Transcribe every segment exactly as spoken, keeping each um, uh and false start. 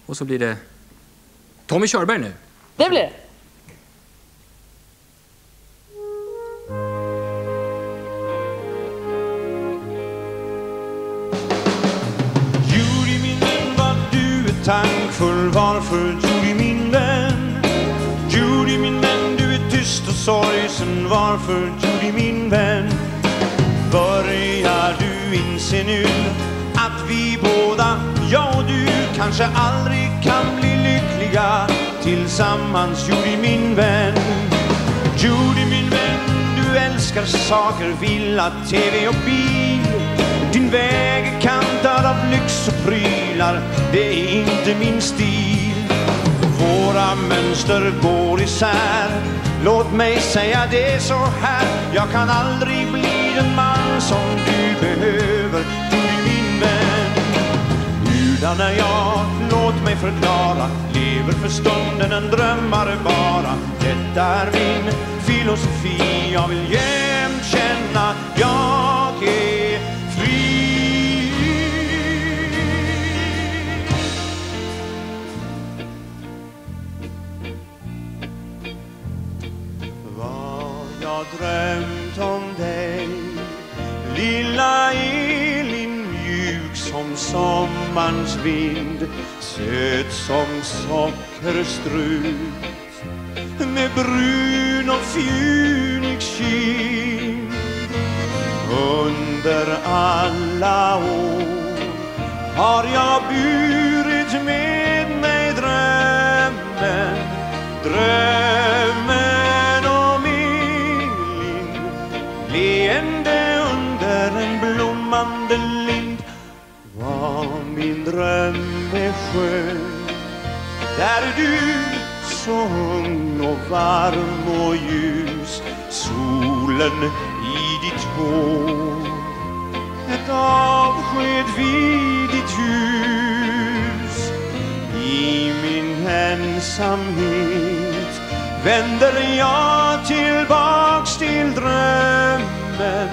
Och så blir det Tommy Körberg nu. Det blir det. Judy min vän, vad du är tankfull. Varför Judy min vän? Judy min vän, du är tyst och sorgsen. Varför Judy min vän? Börjar du inse nu att vi båda, jag och du, kanske aldrig kan bli lyckliga tillsammans, Judy min vän? Judy min vän, du älskar saker, villa, tv och bil. Din väg är kantad av lyx och prylar, det är inte min stil. Våra mönster går isär, låt mig säga det så här: jag kan aldrig bli den man som du behöver, Judy min vän. Utan är jag, låt mig förklara, lever för stunden en drömmare bara. Detta är min filosofi, jag vill jämt känna jag är fri. Vad jag drömt om dig, lilla Elin, mjuk som sommarns vind, söt som sockerstrut, med brun och fjunig kind. Under alla år har jag burit med mig drömmen, drömmen om Elin, leende under en blommande lind. Vad min dröm är skön, där är du så ung och varm och ljus, solen i ditt hår, ett avsked vid ditt hus. I min ensamhet vänder jag tillbaks till drömmen,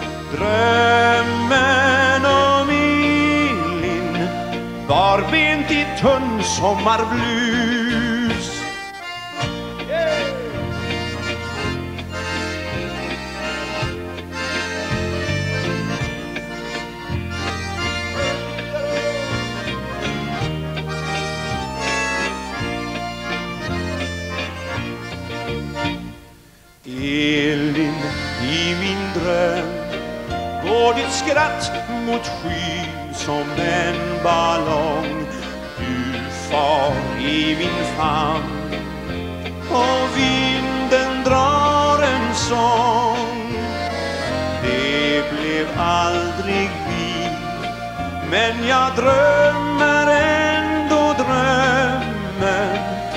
drömmen om Elin, barbent i tunn sommarblus. Elin, i min dröm går ditt skratt mot sky som en ballong. Du far i min famn och vinden drar en sång. Det blev aldrig vi, men jag drömmer ändå drömmen,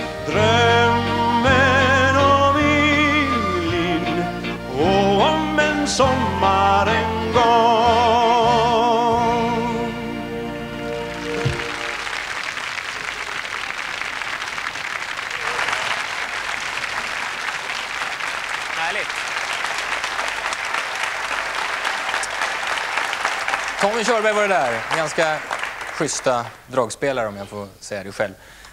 drömmen om Elin och om en sommar en gång. Härligt. Tommy Körberg var det där. Ganska schyssta dragspelare om jag får säga det själv.